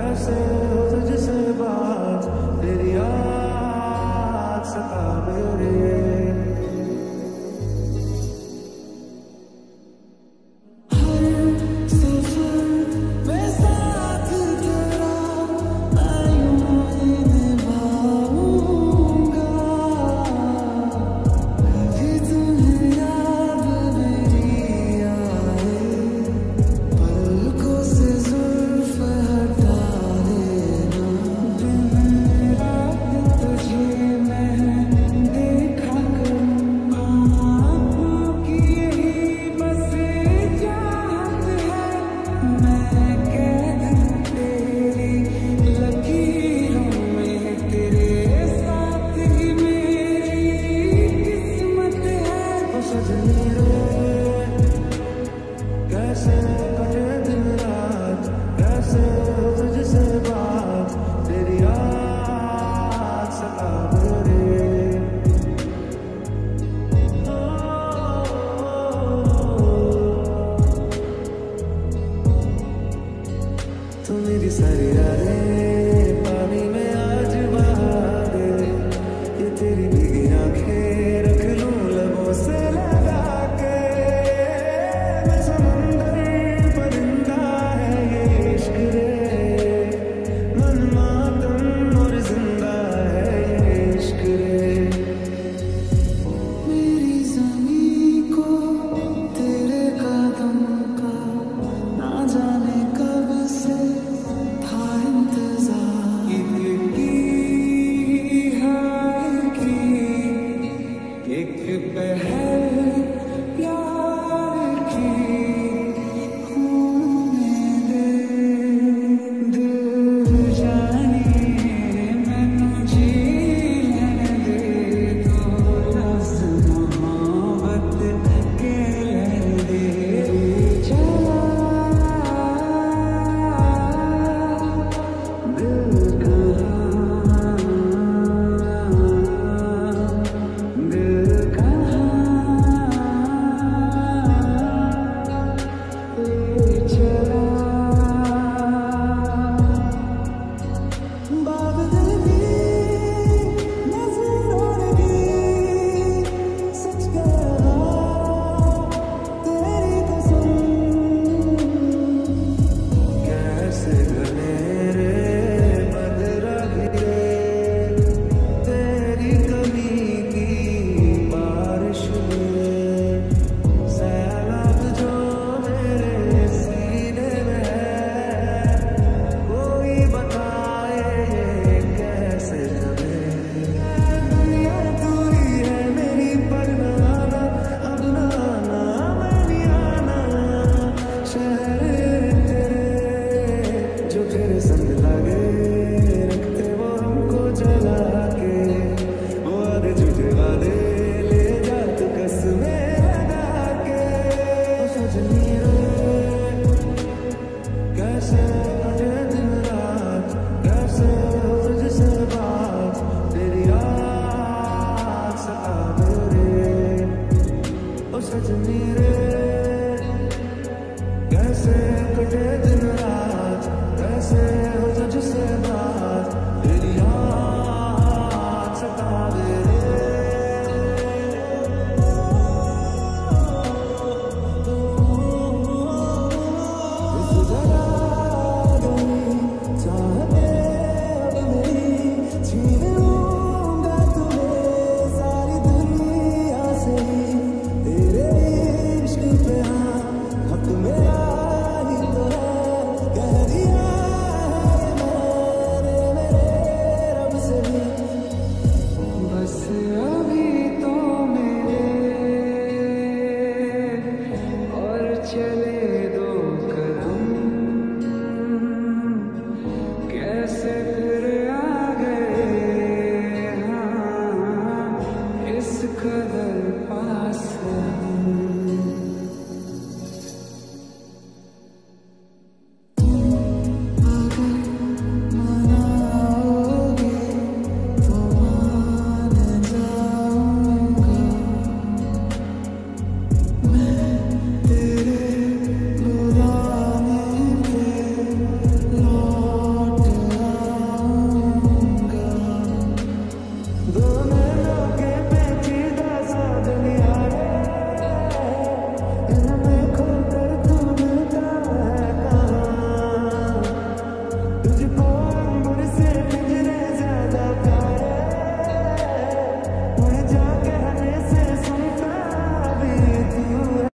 कैसे हो तुझसे बात, तेरी याद सतावे रे। कैसे कटे दिन रात, कैसे हो तुझसे बात, तेरी याद सतावे रे। तू मेरी सारी रातें पानी में आज बहा दे, ये तेरी भीगी आंखें रख लूं लबों से लगा के। मैं समंदर परिंदा है ये इश्क रे, मन मातम और जिंदा है ये इश्क रे। मेरी ज़मीं को तेरे कदम का ना जाने कब से था इंतज़ार। ईद की हार की एक पहल प्यार की होने दे। दिल जाने मैनू जी लेने दे, तो लफ्ज़ मोहब्बत के दे। चला दिल कहाँ, दिल कहाँ ले चला। बादल भी नजरों लगी, सच कहा तेरी कसम। कैसे गले रे बदरा गिरे, तेरी कमी की बारिश में। सैलाब जो मेरे सीने में है, कोई बताए ये कैसे जमे। दुनिया तू ही है मेरी पर न आना, अब न आना मैं नहीं आना। शहर तेरे जो तेरे संग लगे,